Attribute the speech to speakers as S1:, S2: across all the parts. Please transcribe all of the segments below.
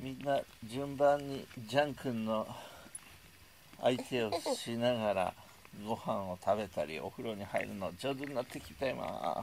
S1: みんな順番にジャン君の相手をしながらご飯を食べたりお風呂に入るの上手になってきています。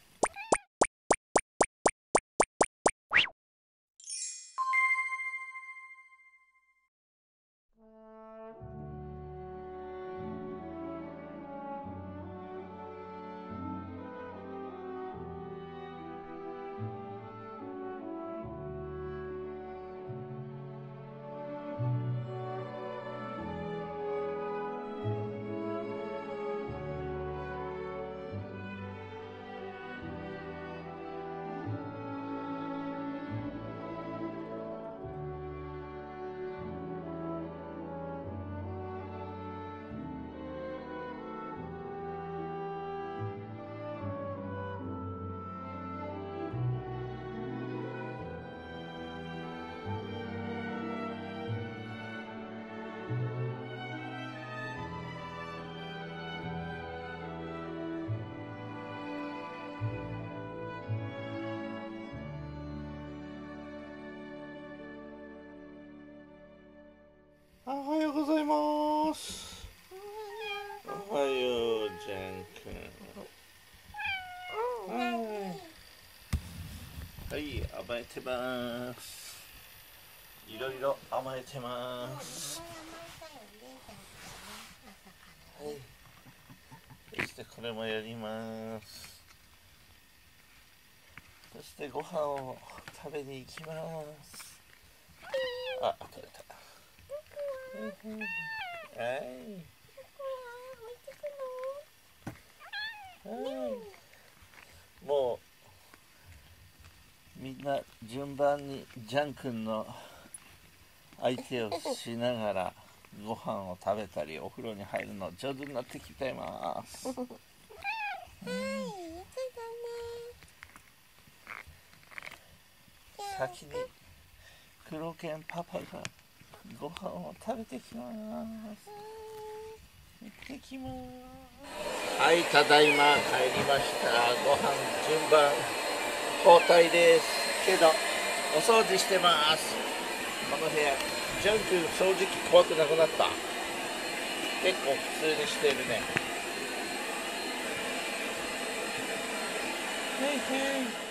S1: おはようございます。おはよう、ジャン君。はい、甘えてます。いろいろ甘えてます。はい。そしてこれもやります。そしてご飯を食べに行きます。あ、取れた。はい。もうみんな順番にジャン君の相手をしながらご飯を食べたりお風呂に入るの上手になってきています。先に黒犬パパがご飯を食べてきます。行ってきます。はい、ただいま帰りました。ご飯順番交代ですけどお掃除してます。この部屋ジャン君掃除機怖くなくなった。結構普通にしてるね。へいへい。